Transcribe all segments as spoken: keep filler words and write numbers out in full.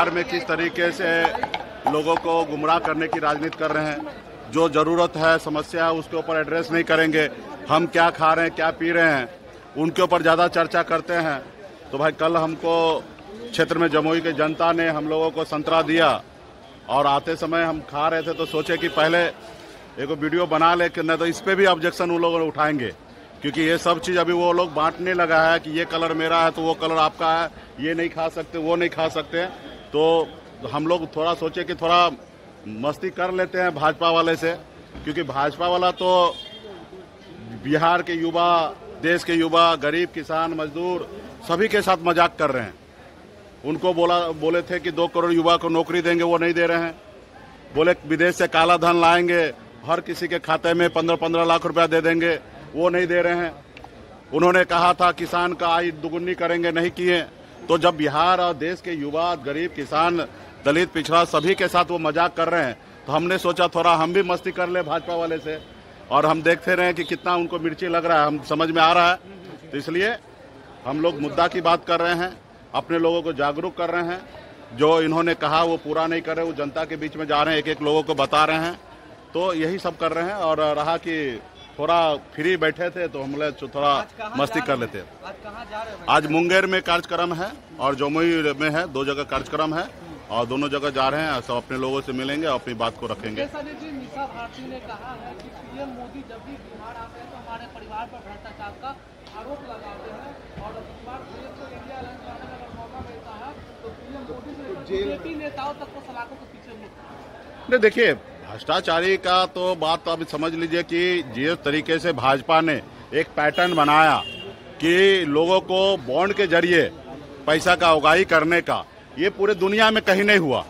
बिहार में किस तरीके से लोगों को गुमराह करने की राजनीति कर रहे हैं। जो जरूरत है, समस्या है, उसके ऊपर एड्रेस नहीं करेंगे। हम क्या खा रहे हैं, क्या पी रहे हैं, उनके ऊपर ज़्यादा चर्चा करते हैं। तो भाई कल हमको क्षेत्र में जमुई के जनता ने हम लोगों को संतरा दिया और आते समय हम खा रहे थे तो सोचे कि पहले एक वीडियो बना ले, कि नहीं तो इस पर भी ऑब्जेक्शन उन लोगों ने उठाएंगे, क्योंकि ये सब चीज़ अभी वो लोग बांटने लगा है कि ये कलर मेरा है तो वो कलर आपका है, ये नहीं खा सकते, वो नहीं खा सकते। तो हम लोग थोड़ा सोचे कि थोड़ा मस्ती कर लेते हैं भाजपा वाले से, क्योंकि भाजपा वाला तो बिहार के युवा, देश के युवा, गरीब, किसान, मजदूर सभी के साथ मजाक कर रहे हैं। उनको बोला बोले थे कि दो करोड़ युवा को नौकरी देंगे, वो नहीं दे रहे हैं। बोले विदेश से काला धन लाएंगे, हर किसी के खाते में पंद्रह पंद्रह लाख रुपया दे देंगे, वो नहीं दे रहे हैं। उन्होंने कहा था किसान का आय दुगुनी करेंगे, नहीं किए। तो जब बिहार और देश के युवा, गरीब, किसान, दलित, पिछड़ा सभी के साथ वो मजाक कर रहे हैं, तो हमने सोचा थोड़ा हम भी मस्ती कर ले भाजपा वाले से। और हम देखते रहे कि कितना उनको मिर्ची लग रहा है, हम समझ में आ रहा है। तो इसलिए हम लोग मुद्दा की बात कर रहे हैं, अपने लोगों को जागरूक कर रहे हैं। जो इन्होंने कहा वो पूरा नहीं कर रहे, वो जनता के बीच में जा रहे हैं, एक एक लोगों को बता रहे हैं। तो यही सब कर रहे हैं। और रहा कि थोड़ा फ्री बैठे थे तो हम लोग थोड़ा मस्ती कर लेते हैं। आज कहाँ जा रहे हैं? आज मुंगेर में कार्यक्रम है और जमुई में है, दो जगह कार्यक्रम है और दोनों जगह जा रहे हैं। सब अपने लोगों से मिलेंगे और अपनी बात को रखेंगे। निशा भारती ने कहा है कि पीएम मोदी जब भी बिहार आते हैं तो हमारे परिवार पर भ्रष्टाचार का आरोप लगाते हैं और इस बार देश को इंडिया अलायंस बनाने का अगर मौका मिलता है तो पीएम मोदी से बीजेपी नेताओं तक को सलाखों के पीछे नहीं। देखिए, भ्रष्टाचारी का तो बात अब समझ लीजिए कि जिस तरीके से भाजपा ने एक पैटर्न बनाया कि लोगों को बॉन्ड के जरिए पैसा का उगाही करने का, ये पूरे दुनिया में कहीं नहीं हुआ।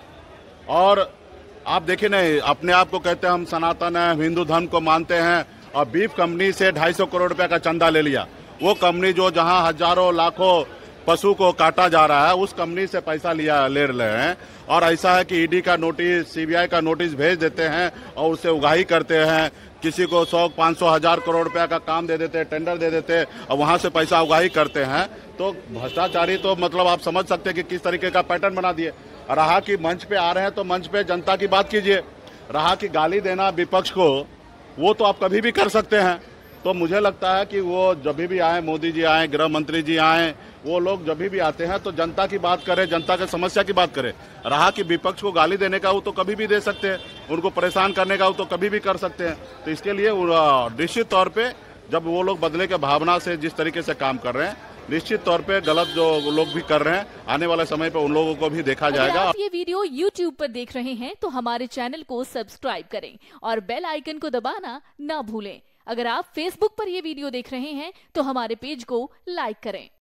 और आप देखिए नहीं, अपने आप को कहते हैं हम सनातन हैं, हिंदू धर्म को मानते हैं, और बीफ कंपनी से ढाई सौ करोड़ रुपए का चंदा ले लिया। वो कंपनी जो जहां हजारों लाखों पशु को काटा जा रहा है, उस कंपनी से पैसा लिया ले रहे हैं। और ऐसा है कि ईडी का नोटिस, सीबीआई का नोटिस भेज देते हैं और उससे उगाही करते हैं। किसी को सौ पाँच सौ हजार करोड़ रुपया का काम दे देते हैं, टेंडर दे देते हैं और वहां से पैसा उगाही करते हैं। तो भ्रष्टाचारी तो मतलब आप समझ सकते हैं कि किस तरीके का पैटर्न बना दिए। रहा कि मंच पे आ रहे हैं तो मंच पे जनता की बात कीजिए। रहा कि गाली देना विपक्ष को, वो तो आप कभी भी कर सकते हैं। तो मुझे लगता है कि वो जब भी आए, मोदी जी आए, गृह मंत्री जी आए, वो लोग जब भी आते हैं तो जनता की बात करें, जनता के समस्या की बात करें। रहा कि विपक्ष को गाली देने का, वो तो कभी भी दे सकते हैं, उनको परेशान करने का वो तो कभी भी कर सकते हैं। तो इसके लिए निश्चित तौर पे जब वो लोग बदले के भावना से जिस तरीके से काम कर रहे हैं, निश्चित तौर पे गलत जो लोग भी कर रहे हैं, आने वाले समय पे उन लोगों को भी देखा जाएगा। आप ये वीडियो यूट्यूब पर देख रहे हैं तो हमारे चैनल को सब्सक्राइब करें और बेल आइकन को दबाना ना भूलें। अगर आप फेसबुक पर ये वीडियो देख रहे हैं तो हमारे पेज को लाइक करें।